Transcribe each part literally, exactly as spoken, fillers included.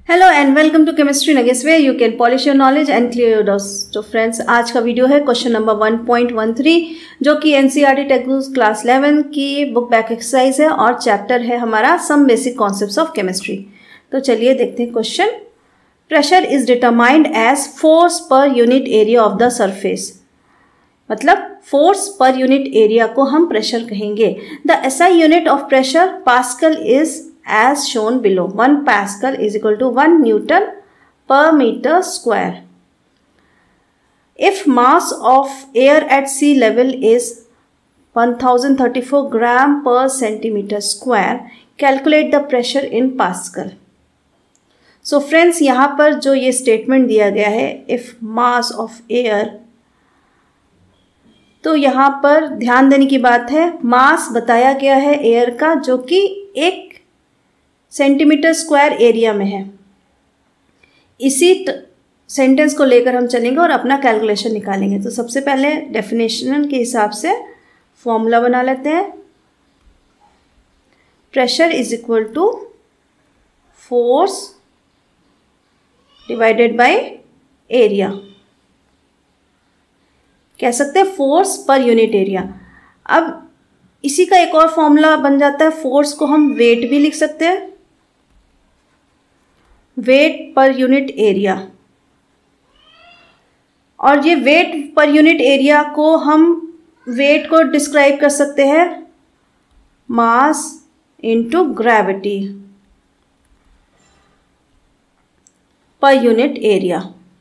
Hello and welcome to chemistry nuggets way you can polish your knowledge and clear your doubts. तो friends, आज का video है question number one point one three, जो कि NCERT text book class eleven की book back exercise है और chapter है हमारा some basic concepts of chemistry. तो चलिए देखते हैं question. Pressure is determined as force per unit area of the surface. मतलब फोर्स पर यूनिट एरिया को हम प्रेशर कहेंगे। The SI unit of pressure pascal is as shown below. one pascal is equal to one newton per meter square. If mass of air at sea level is one thousand thirty-four gram per centimeter square, calculate the pressure in pascal. So friends, यहाँ पर जो ये statement दिया गया है, if mass of air, तो यहाँ पर ध्यान देने की बात है, मास बताया गया है एयर का जो कि एक सेंटीमीटर स्क्वायर एरिया में है। इसी सेंटेंस को लेकर हम चलेंगे और अपना कैलकुलेशन निकालेंगे। तो सबसे पहले डेफिनेशन के हिसाब से फॉर्मूला बना लेते हैं। Pressure is equal to force divided by area. कह सकते हैं फोर्स पर यूनिट एरिया। अब इसी का एक और फॉर्मूला बन जाता है, फोर्स को हम वेट भी लिख सकते हैं, वेट पर यूनिट एरिया। और ये वेट पर यूनिट एरिया को हम वेट को डिस्क्राइब कर सकते हैं mass into gravity per unit area.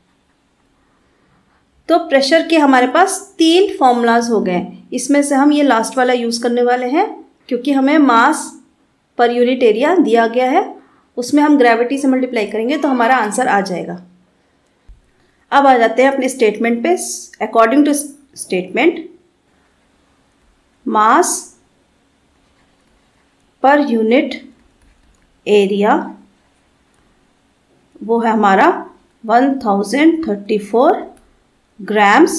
तो प्रेशर के हमारे पास तीन फॉर्मूलाज हो गए। इसमें से हम ये लास्ट वाला यूज़ करने वाले हैं क्योंकि हमें मास पर यूनिट एरिया दिया गया है, उसमें हम ग्रेविटी से मल्टीप्लाई करेंगे तो हमारा आंसर आ जाएगा। अब आ जाते हैं अपने स्टेटमेंट पे। अकॉर्डिंग टू स्टेटमेंट, मास पर यूनिट एरिया वो है हमारा one thousand thirty four grams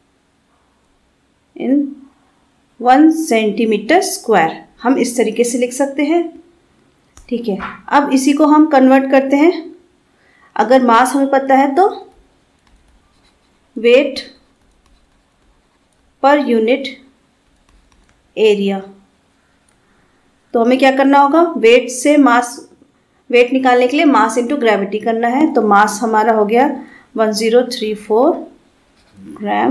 in one centimetre square. हम इस तरीके से लिख सकते हैं, ठीक है। अब इसी को हम कन्वर्ट करते हैं। अगर मास हमें पता है तो वेट पर यूनिट एरिया, तो हमें क्या करना होगा, वेट से मास, वेट निकालने के लिए मास इनटू ग्रेविटी करना है। तो मास हमारा हो गया one zero three four gram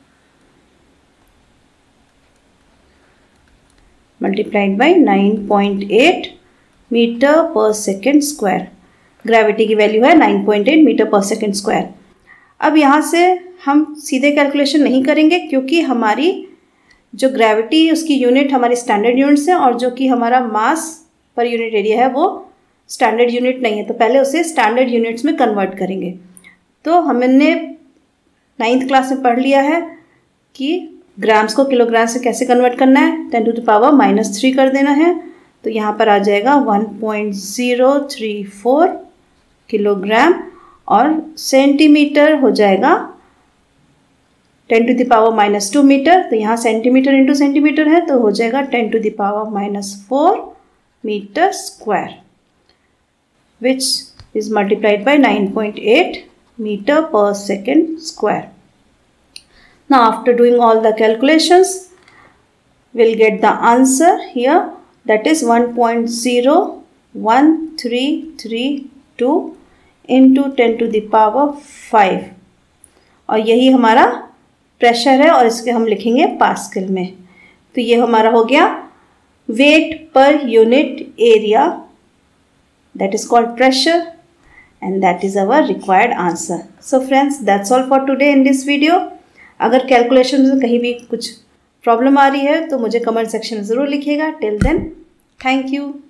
multiplied by nine point eight metre per second square. Gravity की वैल्यू है nine point eight metre per second square. अब यहाँ से हम सीधे कैलकुलेशन नहीं करेंगे क्योंकि हमारी जो ग्रेविटी उसकी यूनिट हमारी स्टैंडर्ड यूनिट्स है और जो कि हमारा मास पर यूनिट एरिया है वो स्टैंडर्ड यूनिट नहीं है, तो पहले उसे स्टैंडर्ड यूनिट्स में कन्वर्ट करेंगे। तो हमने नाइन्थ क्लास में पढ़ लिया है कि ग्राम्स को किलोग्राम से कैसे कन्वर्ट करना है, ten to the power minus three कर देना है। तो यहाँ पर आ जाएगा one point zero three four kilogram और सेंटीमीटर हो जाएगा ten to the power minus two metre. तो यहाँ सेंटीमीटर इंटू सेंटीमीटर है तो हो जाएगा ten to the power minus four metre square, which is multiplied by nine point eight metre per second square. Now after doing all the calculations, we'll get the answer here, that is one point zero one three three two into ten to the power five। और यही हमारा pressure है और इसके हम लिखेंगे pascal में। तो ये हमारा हो गया weight per unit area, that is called pressure, and that is our required answer. So friends, that's all for today in this video. अगर कैलकुलेशन में कहीं भी कुछ प्रॉब्लम आ रही है तो मुझे कमेंट सेक्शन में ज़रूर लिखिएगा। Till then, thank you.